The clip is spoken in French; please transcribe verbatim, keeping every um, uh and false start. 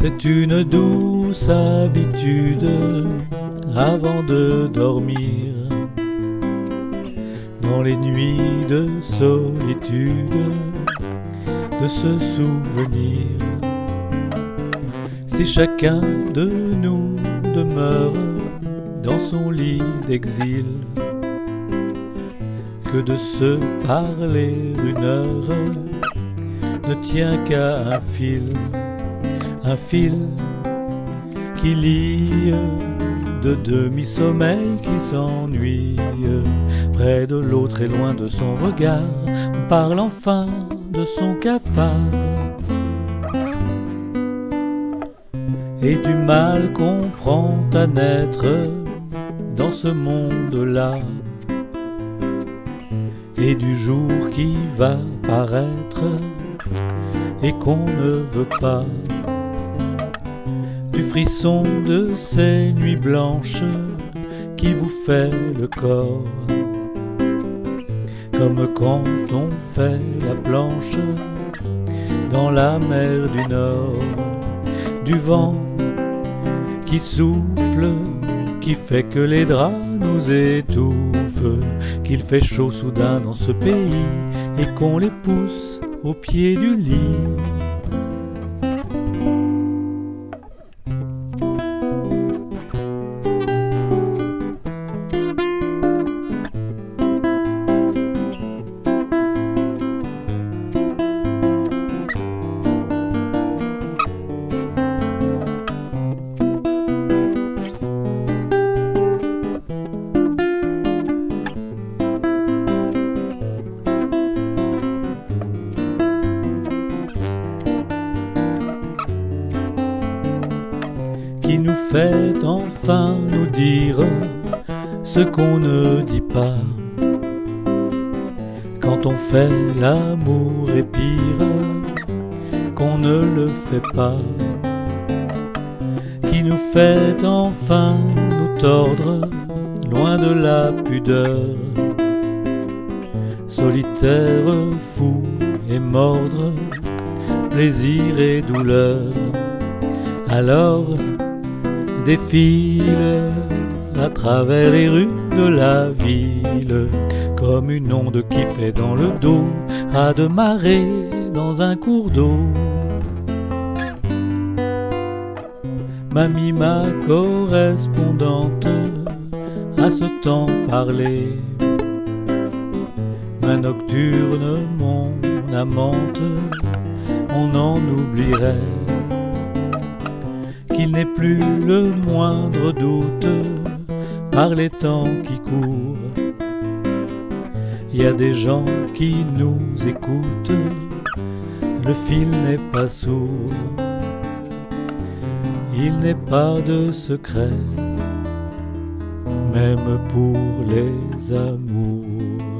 C'est une douce habitude avant de dormir, dans les nuits de solitude, de se souvenir. Si chacun de nous demeure dans son lit d'exil, que de se parler une heure ne tient qu'à un fil, un fil qui lie de demi-sommeil qui s'ennuie. Près de l'autre et loin de son regard, on parle enfin de son cafard et du mal qu'on prend à naître dans ce monde-là, et du jour qui va paraître et qu'on ne veut pas, du frisson de ces nuits blanches qui vous fait le corps, comme quand on fait la planche dans la mer du Nord, du vent qui souffle, qui fait que les draps nous étouffent, qu'il fait chaud soudain dans ce pays et qu'on les pousse au pied du lit. Qui nous fait enfin nous dire ce qu'on ne dit pas quand on fait l'amour, et pire qu'on ne le fait pas, qui nous fait enfin nous tordre loin de la pudeur, solitaire, fou et mordre, plaisir et douleur. Alors défile à travers les rues de la ville, comme une onde qui fait dans le dos à de marée dans un cours d'eau. Mamie, ma correspondante, à ce temps parlé, ma nocturne, mon amante, on en oublierait qu'il n'est plus le moindre doute par les temps qui courent. Il y a des gens qui nous écoutent, le fil n'est pas sourd, il n'est pas de secret, même pour les amours.